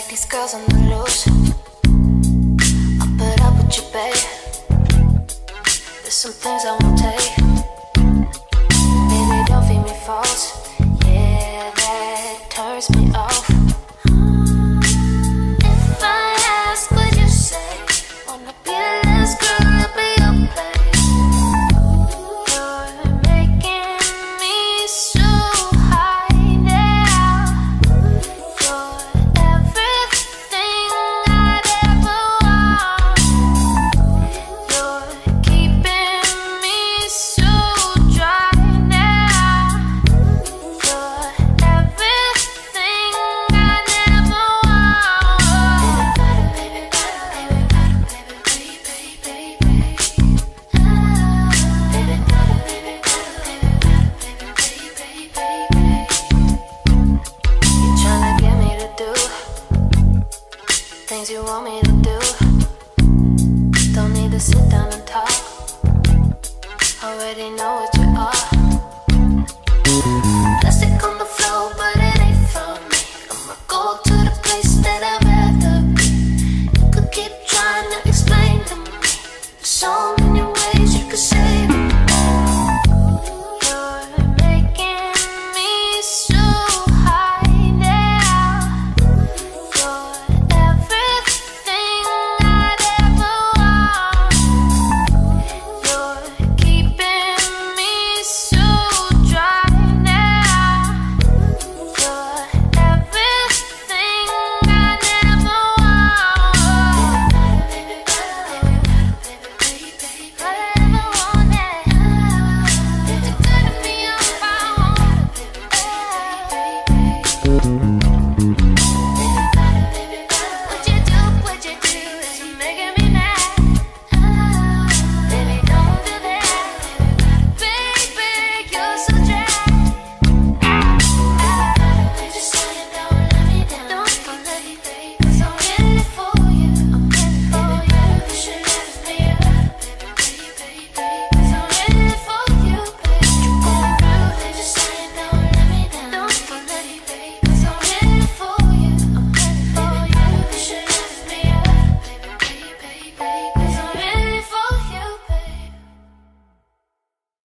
like these girls on the loose. I'll put up with you, babe. There's some things I won't take. Baby, don't feed me false. Yeah, that turns me off. If I ask, would you say, wanna be the last girl to be your babe? You're making me so high now. You're everything I'd ever want. You're keeping me so dry now. You're everything I never want. Baby, baby, baby, baby, you're tryna get me to do things you want me to do. Don't need to sit down and talk. Already know